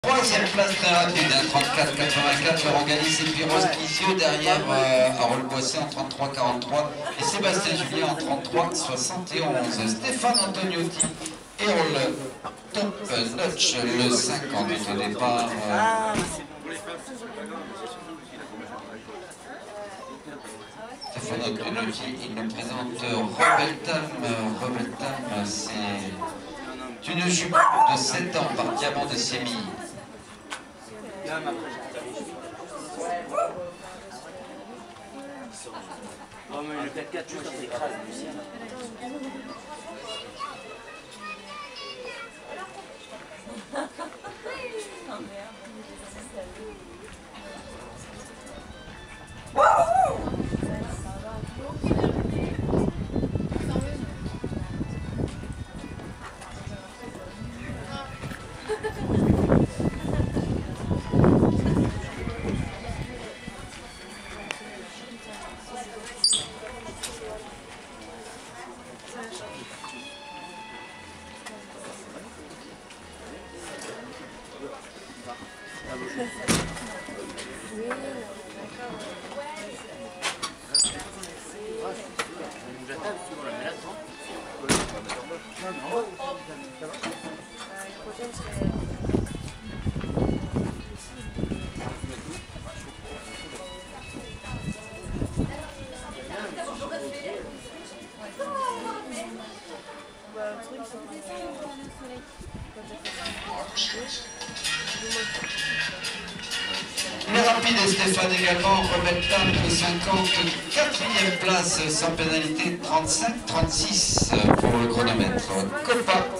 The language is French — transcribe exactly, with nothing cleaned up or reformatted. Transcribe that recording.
Troisième place très rapide, hein, trente-quatre quatre-vingt-quatre, Laurent Galis et puis Rose Guisieux derrière euh, Harold Boisset en trente-trois quarante-trois et Sébastien Julien en trente-trois soixante et onze. Stéphane Antoniotti et le top notch, le cinquante au départ. Euh, Stéphane Antoniotti, il nous présente Rebeltam. Rebeltam, c'est une jupe de sept ans par Diamant de Sémille. Oh mais le quatre quatre juste après écrase Lucien. Le rapide et Stéphane également, Rebeltam cinquante-quatrième place sans pénalité, trente-cinq trente-six pour le chronomètre. Copa